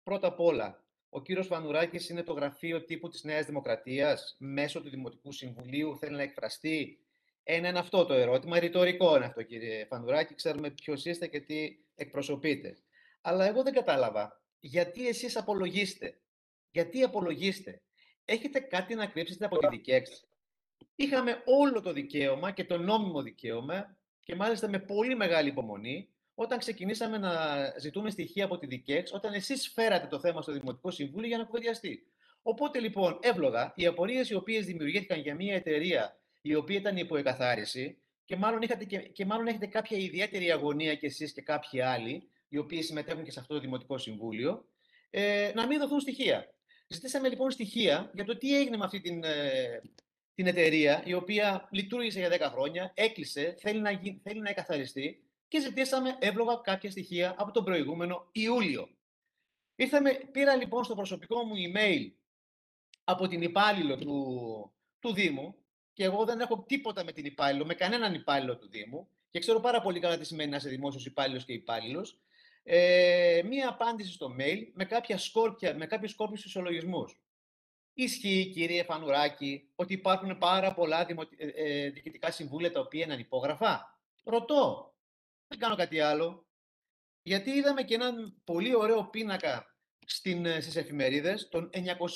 Πρώτα απ' όλα, ο κύριος Βανουράκης είναι το γραφείο τύπου της Νέας Δημοκρατίας, μέσω του Δημοτικού Συμβουλίου θέλει να εκφραστεί. Ένα είναι αυτό το ερώτημα, ρητορικό είναι αυτό, κύριε Βανουράκη, ξέρουμε ποιος είστε και τι εκπροσωπείτε. Αλλά εγώ δεν κατάλαβα, γιατί εσείς απολογείστε. Γιατί απολογείστε. Έχετε κάτι να κρύψετε από τη ΔΙΚΕΞ. Είχαμε όλο το δικαίωμα και το νόμιμο δικαίωμα και μάλιστα με πολύ μεγάλη υπομονή όταν ξεκινήσαμε να ζητούμε στοιχεία από τη ΔΙΚΕΞ, όταν εσείς φέρατε το θέμα στο Δημοτικό Συμβούλιο για να κουβεντιαστεί. Οπότε λοιπόν, εύλογα, οι απορίες οι οποίες δημιουργήθηκαν για μια εταιρεία η οποία ήταν υπό εκαθάριση και μάλλον έχετε κάποια ιδιαίτερη αγωνία κι εσείς και κάποιοι άλλοι, οι οποίοι συμμετέχουν και σε αυτό το Δημοτικό Συμβούλιο, να μην δοθούν στοιχεία. Ζητήσαμε λοιπόν στοιχεία για το τι έγινε με αυτή την εταιρεία, η οποία λειτουργήσε για 10 χρόνια, έκλεισε, θέλει να εκαθαριστεί και ζητήσαμε εύλογα κάποια στοιχεία από τον προηγούμενο Ιούλιο. Πήρα λοιπόν στο προσωπικό μου email από την υπάλληλο του Δήμου, και εγώ δεν έχω τίποτα με την υπάλληλο, με κανέναν υπάλληλο του Δήμου, και ξέρω πάρα πολύ καλά τι σημαίνει να είσαι δημόσιος υπάλληλος και υπάλληλος, μία απάντηση στο mail με κάποιους σκόρπιους ισολογισμούς. Ισχύει, κύριε Φανουράκη, ότι υπάρχουν πάρα πολλά διοικητικά συμβούλια τα οποία είναι ανυπόγραφα? Ρωτώ. Δεν κάνω κάτι άλλο. Γιατί είδαμε και έναν πολύ ωραίο πίνακα στις εφημερίδες των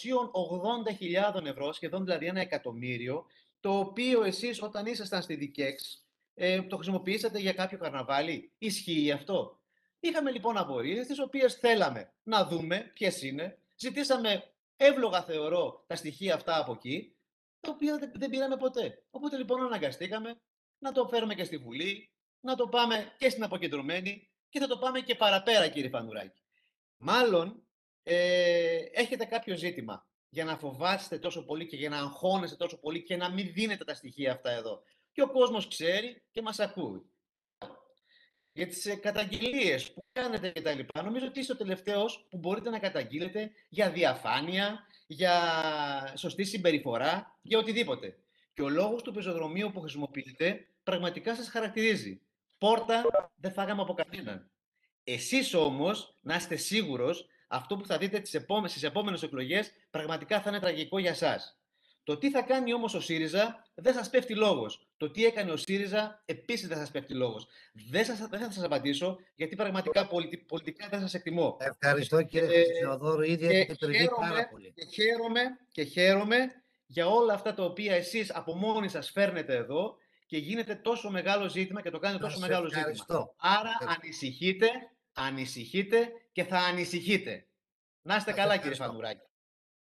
980.000 ευρώ, σχεδόν δηλαδή 1 εκατομμύριο, το οποίο εσείς όταν ήσασταν στη ΔΙΚΕΞ το χρησιμοποιήσατε για κάποιο καρναβάλι. Ισχύει αυτό? Είχαμε λοιπόν απορίες, τις οποίες θέλαμε να δούμε ποιες είναι. Ζητήσαμε εύλογα, θεωρώ, τα στοιχεία αυτά από εκεί, τα οποία δεν πήραμε ποτέ. Οπότε λοιπόν αναγκαστήκαμε να το φέρουμε και στη Βουλή, να το πάμε και στην αποκεντρωμένη και θα το πάμε και παραπέρα, κύριε Φανουράκη. Μάλλον έχετε κάποιο ζήτημα για να φοβάστε τόσο πολύ και για να αγχώνεστε τόσο πολύ και να μην δίνετε τα στοιχεία αυτά εδώ. Και ο κόσμος ξέρει και μας ακούει. Για τις καταγγελίες που κάνετε και τα λοιπά, νομίζω ότι είστε ο τελευταίος που μπορείτε να καταγγείλετε για διαφάνεια, για σωστή συμπεριφορά, για οτιδήποτε. Και ο λόγος του πεζοδρομίου που χρησιμοποιείτε πραγματικά σας χαρακτηρίζει. Πόρτα δεν φάγαμε από κανέναν. Εσείς όμως, να είστε σίγουρος, αυτό που θα δείτε στις επόμενες εκλογές πραγματικά θα είναι τραγικό για σας. Το τι θα κάνει όμως ο ΣΥΡΙΖΑ δεν σας πέφτει λόγος. Το τι έκανε ο ΣΥΡΙΖΑ επίσης δεν σας πέφτει λόγος. Δεν θα σας απαντήσω, γιατί πραγματικά πολιτικά δεν σας εκτιμώ. Ευχαριστώ, κύριε Χατζηθεοδόρου, ήδη έχετε υπερβεί πάρα πολύ. Και χαίρομαι για όλα αυτά τα οποία εσείς από μόνοι σας φέρνετε εδώ και γίνεται τόσο μεγάλο ζήτημα και το κάνετε τόσο μεγάλο ζήτημα. Άρα ανησυχείτε και θα ανησυχείτε. Να είστε καλά, κύριε Φανουράκη.